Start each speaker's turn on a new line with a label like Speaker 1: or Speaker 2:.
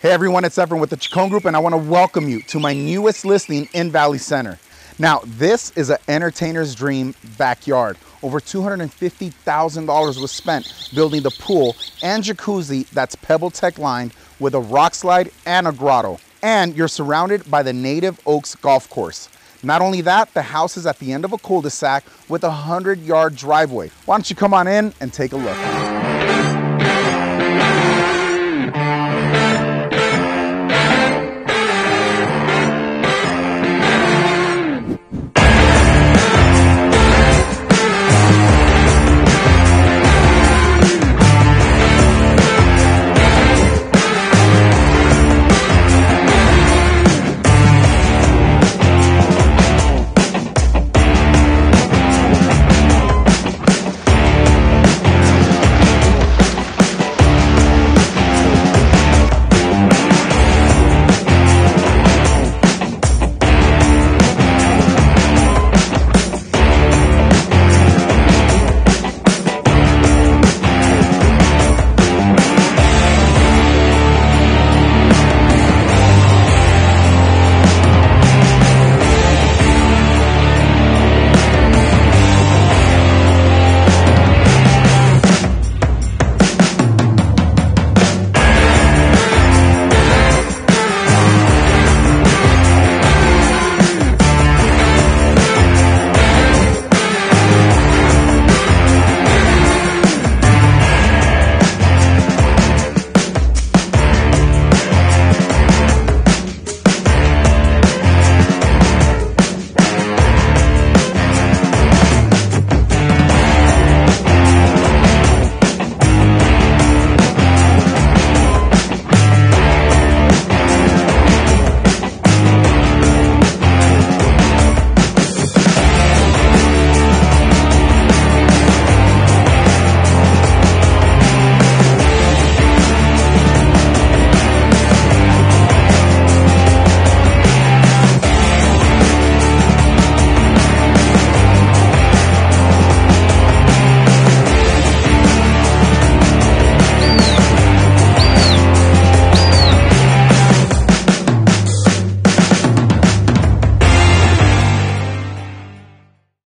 Speaker 1: Hey everyone, it's Efren with the Chacon Group, and I want to welcome you to my newest listing in Valley Center. Now, this is an entertainer's dream backyard. Over $250,000 was spent building the pool and jacuzzi that's PebbleTech lined with a rock slide and a grotto. And you're surrounded by the Native Oaks Golf Course. Not only that, the house is at the end of a cul-de-sac with a 100-yard driveway. Why don't you come on in and take a look?